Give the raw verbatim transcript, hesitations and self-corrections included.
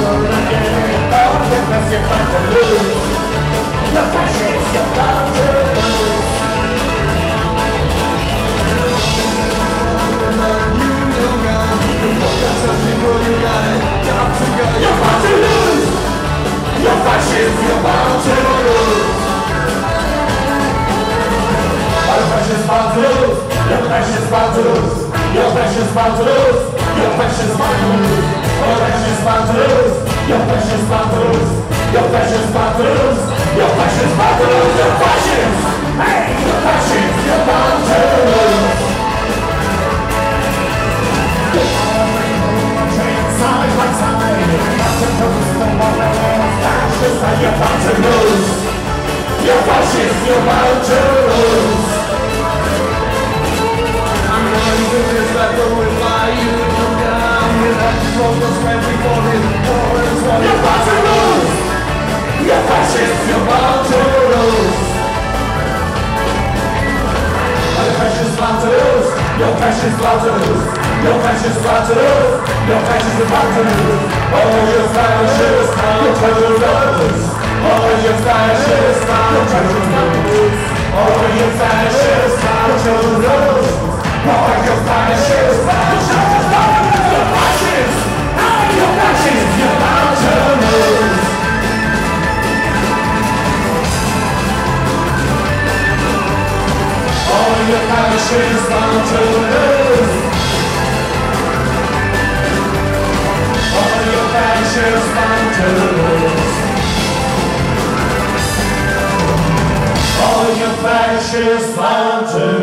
You're bound to lose. You're fascist, you're bound to lose. You're bound to lose. You're fascist, you're bound to lose. You're fascist, bound to lose. You're fascist, bound to lose. You're fascist, bound to lose. You're fascist, bound to lose. You're fascist, bound to lose. You're fascist, bound to lose. You're fascist, bound to lose. You're fascist, bound to lose. You're fascist. Hey, you're fascist, you're bound to lose. Side by side, fascist, you're bound to lose. You're fascist, you're bound to lose. I'm going to this battle with why you come down. You have to focus right before this war is won. You're bound to lose. You're fascist, you're bound to lose. You're fascist, bound to lose. You're fascist, bound to lose. You're fascist, bound to lose. You're fascist, bound to lose. Oh, you're fascist, you're fascist, bound to lose. Oh, you're fascist, you're fascist, bound to lose. Oh, you're fascist, you're fascist, bound to lose. Oh, you're fascist, you're fascist, bound to lose. You're fascist, you're fascist, you're bound to lose. Oh, you're fascist, bound to lose. Oh, you're fascist, bound to lose. Oh, you're fascist, bound to lose.